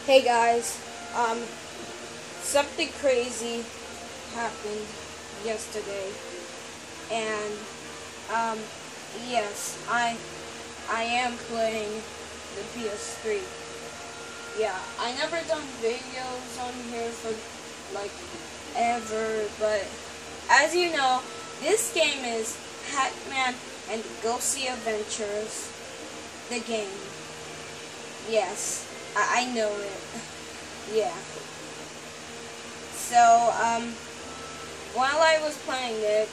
Hey guys, something crazy happened yesterday, and yes, I am playing the PS3. Yeah, I never done videos on here for like ever, but as you know, this game is Pac-Man and Ghostly Adventures, the game. Yes. I know it. Yeah. So, while I was playing it,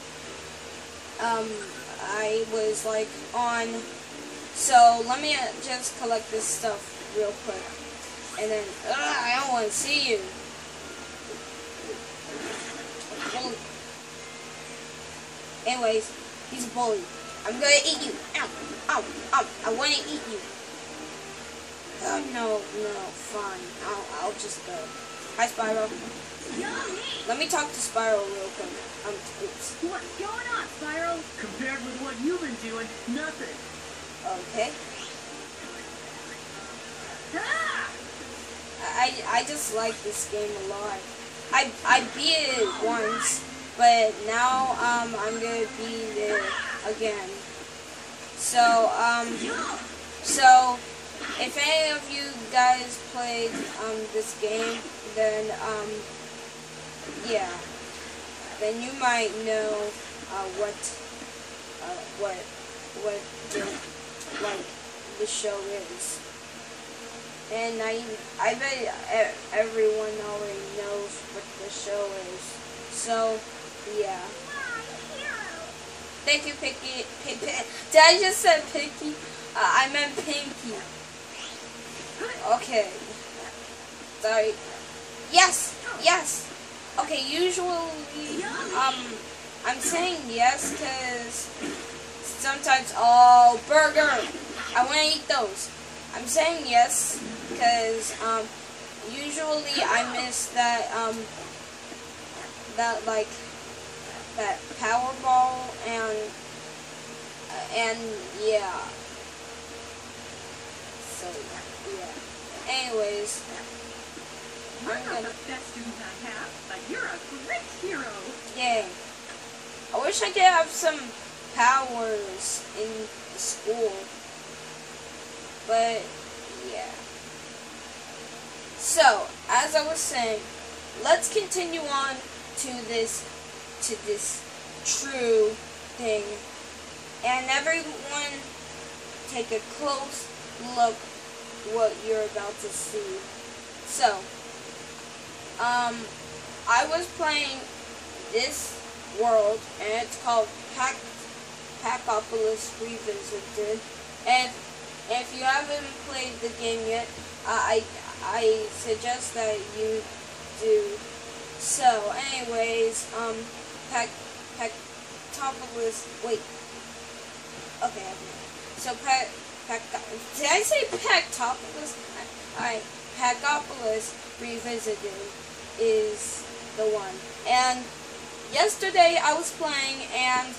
I was like on. So let me just collect this stuff real quick, and then I don't want to see you. Bully. Anyways, he's a bully. I'm gonna eat you. Ow, ow, ow! I want to eat you. Oh, no, fine. I'll just go. Hi, Spyro. Yummy! Let me talk to Spyro real quick. Oops. What's going on, Spyro? Compared with what you've been doing, nothing. Okay. Ah! I just like this game a lot. I beat it once, but now I'm gonna beat it again. So if any of you guys played this game, then yeah, then you might know what the, like the show is. And I bet everyone already knows what the show is. So yeah. Thank you, Picky. Did I just say Picky? I meant Pinky. Okay. Sorry. Yes! Yes! Okay, usually, I'm saying yes because sometimes, oh, burger! I want to eat those. I'm saying yes because, usually I miss that, that Powerball and yeah. So, yeah. Anyways, You're not the best student I have, but you're a great hero. yay. I wish I could have some powers in the school. But, yeah. So, as I was saying, let's continue on to this true thing. And everyone, take a close look what you're about to see. So, I was playing this world, and it's called Pacopolis Revisited. And if you haven't played the game yet, I suggest that you do. So, anyways, Pacopolis. Wait. Okay. So, did I say Pacopolis? Alright, Pacopolis Revisited is the one. And yesterday I was playing, and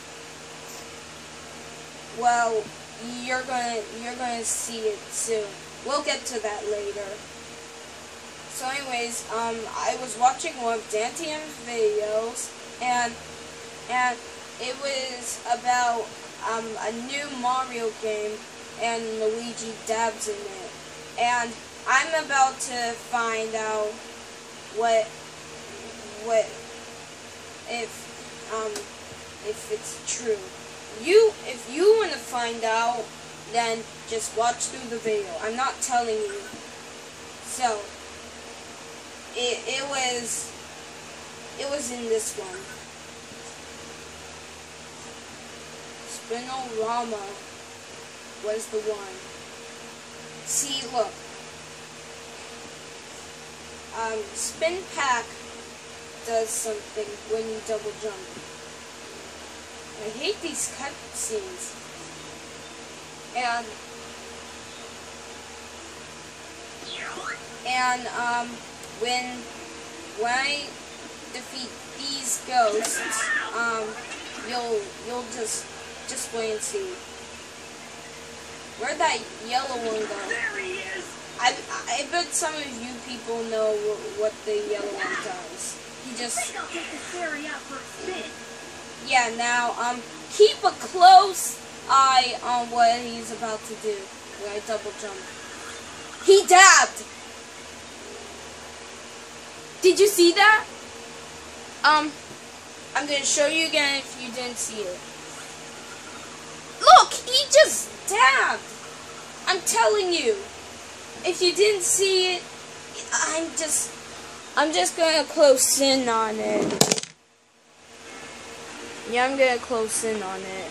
well, you're gonna see it soon. We'll get to that later. So, anyways, I was watching one of Dantium's videos, and it was about a new Mario game, and Luigi dabs in it. And I'm about to find out if it's true. If you want to find out, then just watch through the video. I'm not telling you. So it was in this one. Spinorama was the one. See, look. Spin Pack does something when you double jump. I hate these cutscenes. And when I defeat these ghosts, you'll just wait and see. Where'd that yellow one go? There he is. I've been let some of you people know what the yellow one does. He just... I think I'll take the fairy out for a spin. Yeah, now, keep a close eye on what he's about to do when I double jump. He dabbed! Did you see that? I'm gonna show you again if you didn't see it. Look, he just dabbed! I'm telling you. If you didn't see it, I'm just gonna close in on it. Yeah, I'm gonna close in on it.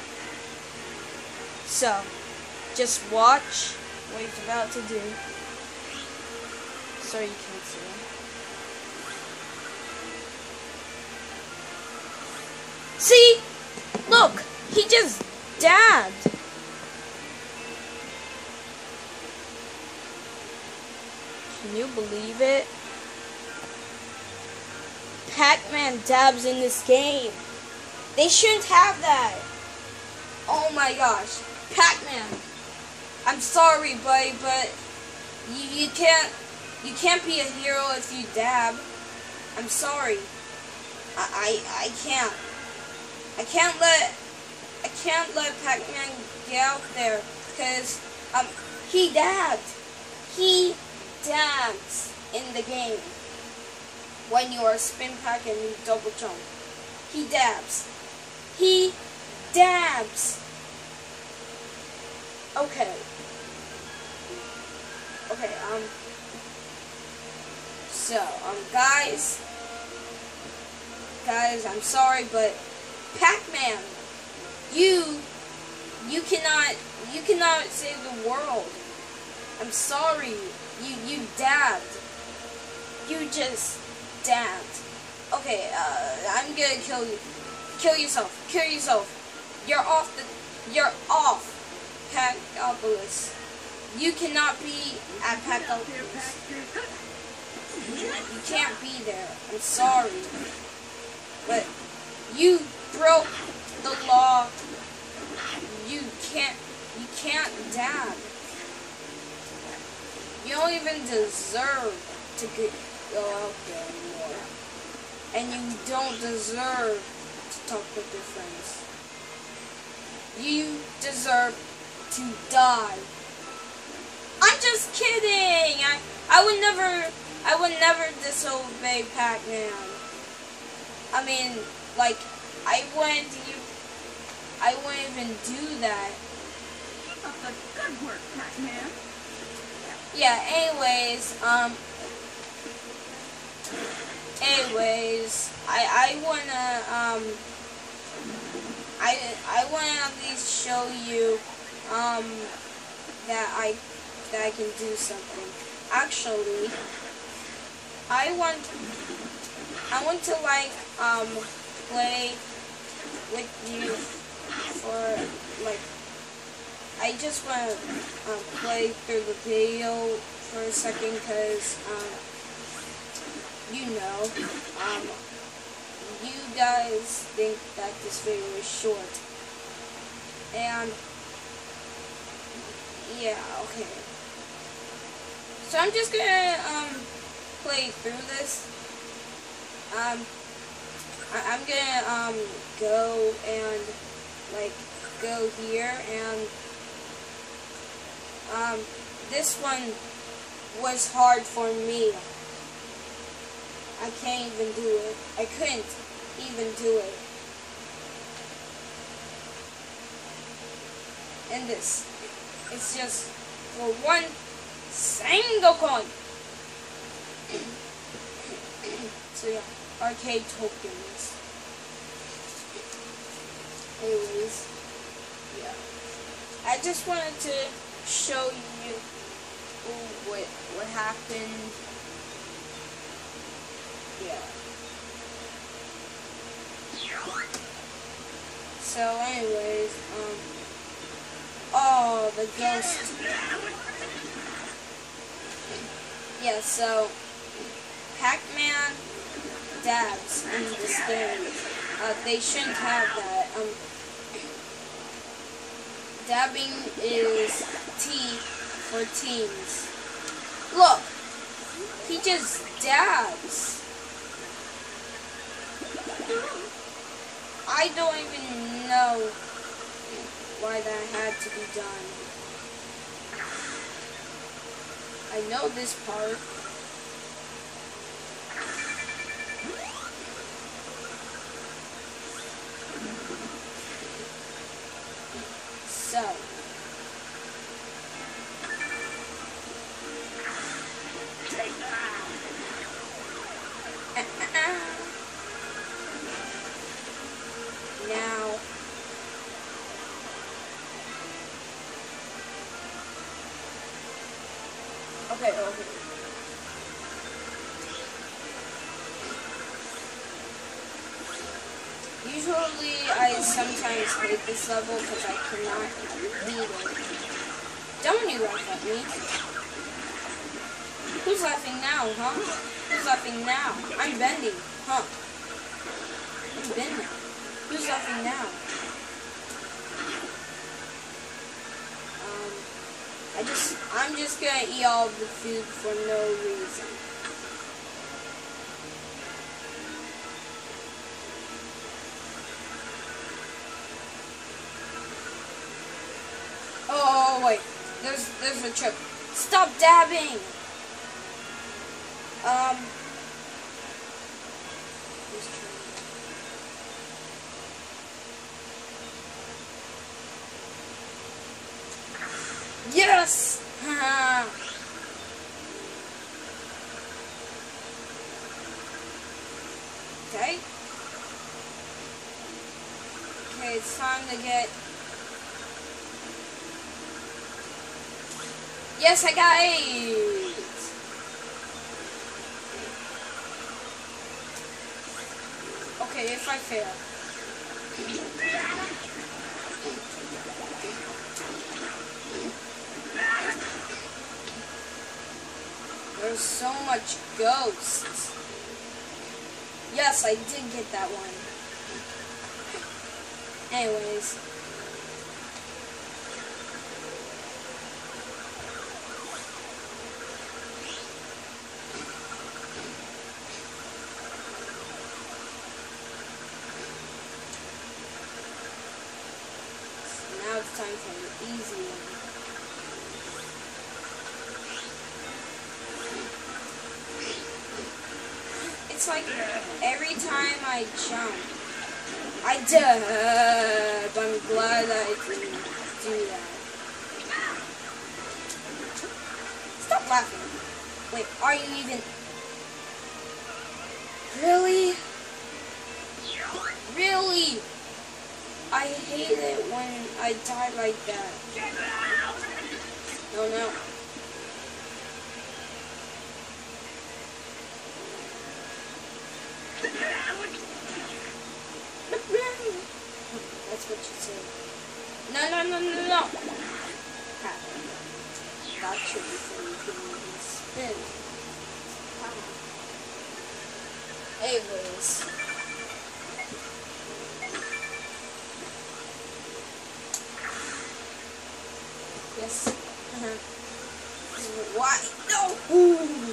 So, just watch what he's about to do. Sorry you can't see him. See? Look! He just dabbed! Can you believe it? Pac-Man dabs in this game. They shouldn't have that. Oh my gosh. Pac-Man. I'm sorry, buddy, but you can't be a hero if you dab. I'm sorry. I can't. I can't let Pac-Man get out there because he dabbed. He dabs in the game. When you are spin pack and you double jump. He dabs. He dabs. Okay. Okay, so, guys, I'm sorry, but Pac-Man, you cannot save the world. I'm sorry. You dabbed. You just dabbed. Okay, I'm gonna kill you. Kill yourself. Kill yourself. You're off, Pacopolis. You cannot be at Pacopolis. You can't be there. I'm sorry. But you broke the law. You can't dab. You don't even deserve to go out there anymore. And you don't deserve to talk with your friends. You deserve to die. I'm just kidding. I would never disobey Pac-Man. I mean, like, I wouldn't even do that. Keep up the good work, Pac-Man. Yeah, anyways, I wanna at least show you, that I can do something. Actually, I want to like, play with you for, like, I just want to play through the video for a second because, you guys think that this video is short. And, yeah, okay. So I'm just gonna, play through this. I'm gonna, go and, like, go here and, this one was hard for me. I can't even do it. I couldn't even do it. And this, it's just for one single coin. So yeah, arcade tokens. Anyways, yeah. I just wanted to show you what happened. Yeah. So anyways, oh, the ghost. Yeah, so Pac-Man dabs in this game. They shouldn't have that. Dabbing is T for teens. Look! He just dabs. I don't even know why that had to be done. I know this part. So. Now. Okay. Usually, I sometimes hate this level because I cannot beat it. Don't you laugh at me? Who's laughing now, huh? Who's laughing now? I'm bending, huh? I'm bending. Who's laughing now? I'm just gonna eat all the food for no reason. Oh wait, there's a trick. Stop dabbing. Yes! Okay. Okay, it's time to get... Yes, I got 8! Okay, if I fail. There's so much ghosts. Yes, I did get that one. Anyways. So now it's time for the easy one. It's like every time I jump, I dab. I'm glad I didn't do that. Stop laughing. Wait, are you even... Really? Really? I hate it when I die like that. No. That's what you say. No. That should be so you can even spin. Anyways. Yes. Why? No! Ooh.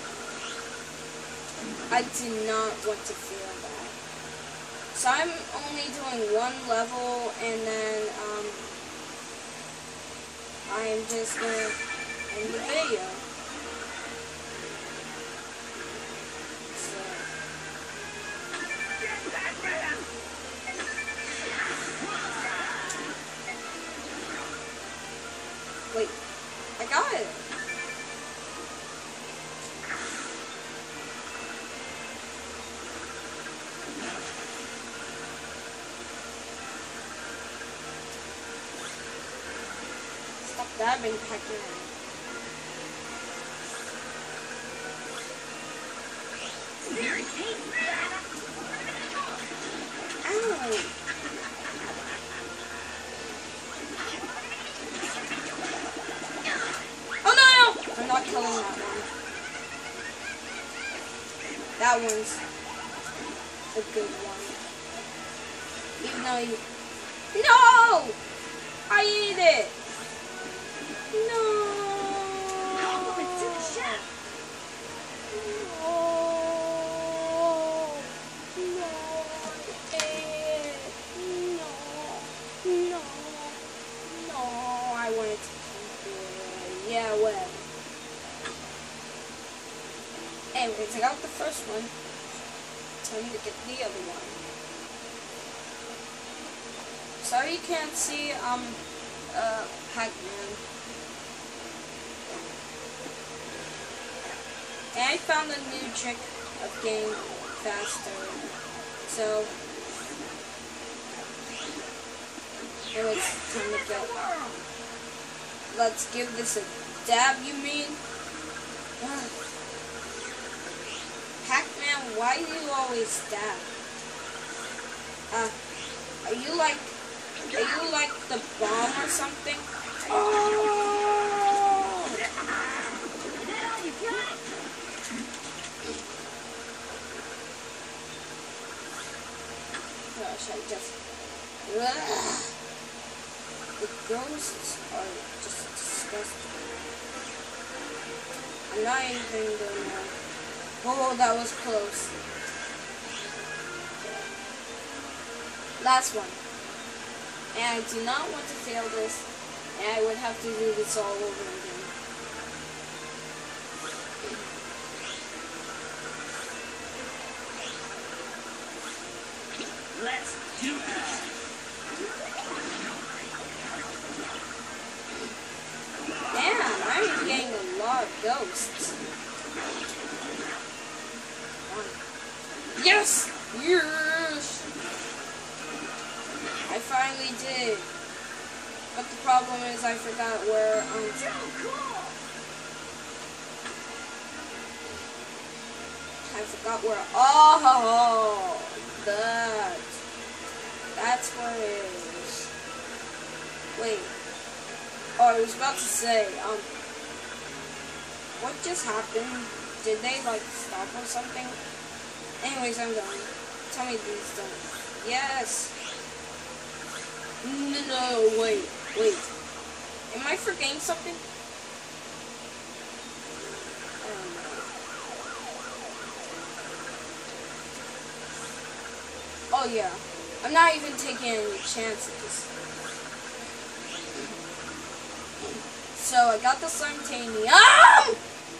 I did not want to feel that. So I'm only doing one level, and then I'm just gonna end the video. So. Wait, I got it. Dabbing Pac-Man. Ow! Oh no! I'm not killing that one. That one's a good one. Even though you... No! I ate it! No! Anyways, I got the first one. Time to get the other one. Sorry you can't see, Pac-Man. And I found a new trick of getting faster. So, now it's time to go. Let's give this a dab, you mean? Pac-Man, why do you always stab? Are you like the bomb or something? Oh! Gosh, I just... Ugh. The ghosts are just disgusting. I'm not even gonna... Oh, that was close. Last one. And I do not want to fail this, and I would have to do this all over again. Let's do it. Damn, I'm getting a lot of ghosts. Yes! Yes! I finally did. But the problem is I forgot where, I forgot where, oh! That's where it is. Wait. Oh, I was about to say, what just happened? Did they, like, stop or something? Anyways, I'm done. Tell me these don't. Yes! No, wait. Am I forgetting something? I don't know. Oh, yeah. I'm not even taking any chances. So, I got the Slimetanium!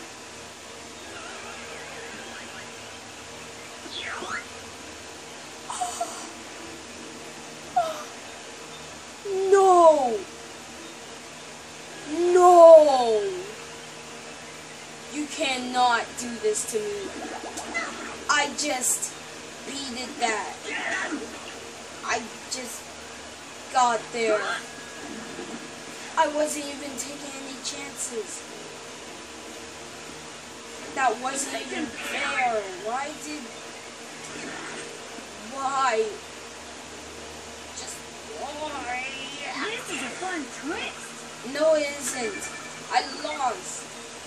No! You cannot do this to me. I just beat that. I just got there. I wasn't even taking any chances. That wasn't even fair. Why? Just why? This is a fun twist. No, it isn't. I lost.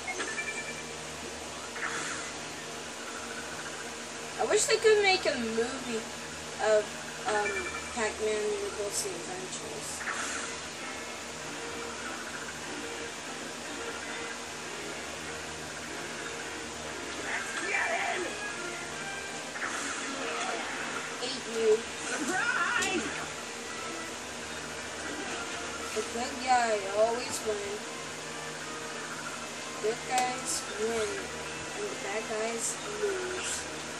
I wish they could make a movie of Pac-Man and the Ghostly Adventures. Ate you. Surprise! The good guy always wins. Good guys win, and the bad guys lose.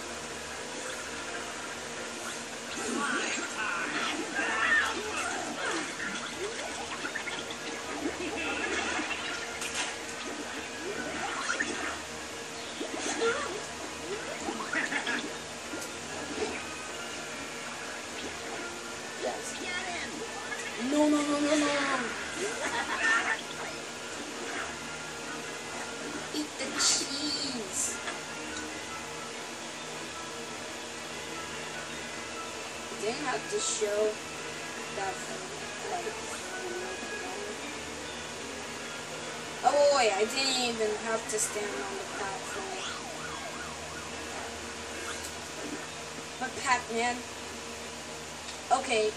Yes. No. Eat the cheese. You didn't have to show that oh wait, I didn't even have to stand on the platform. But Pac-Man. Okay.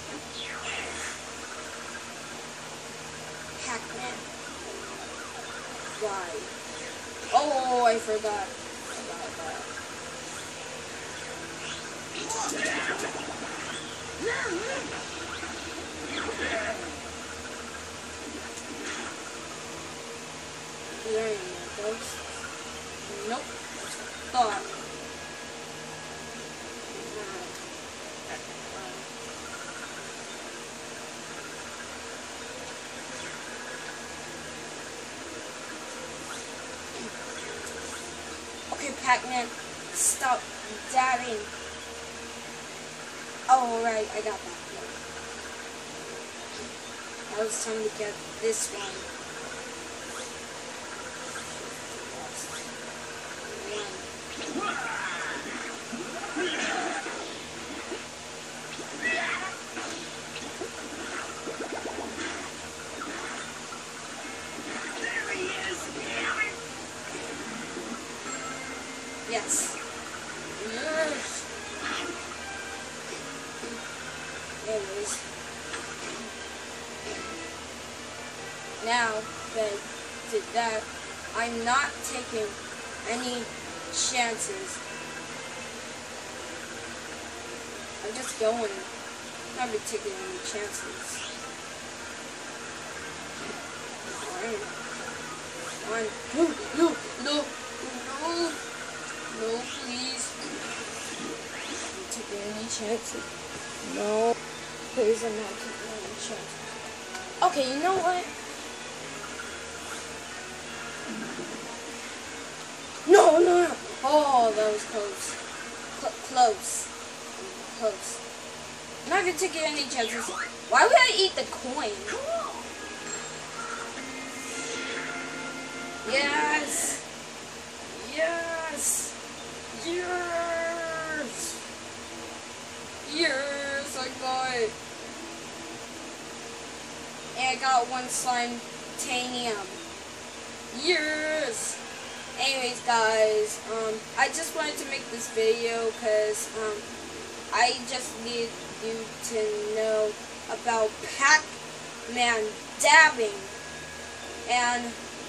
Pac-Man. Why? Oh, I forgot about that. Is there any more ghosts? Nope. thought. Okay, Pac-Man, stop dabbing. Oh, right, I got that. Now it's time to get this one. Yes. Yes. Anyways. Now that I did that, I'm not taking any chances. I'm just going. I'm not be taking any chances. Come on. No. No, please. I'm not taking any chances. No. Please, I'm not taking any chances. Okay, you know what? No. Oh, that was close. Close. I'm not gonna take any chances. Why would I eat the coin? Yes! Yes, I got it. And I got one slime-tanium. Yes! Anyways, guys, I just wanted to make this video because, I just need you to know about Pac-Man dabbing. And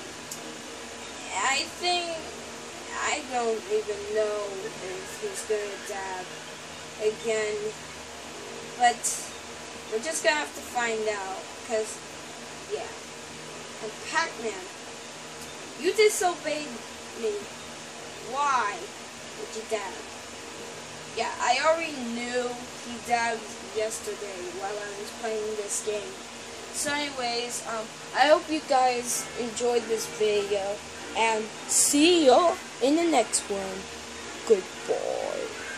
I don't even know if he's gonna dab again, but we're just gonna have to find out, because, yeah. And Pac-Man, you disobeyed me. Why did you dab? Yeah, I already knew he dabbed yesterday while I was playing this game. So anyways, I hope you guys enjoyed this video, and see you in the next one. Goodbye.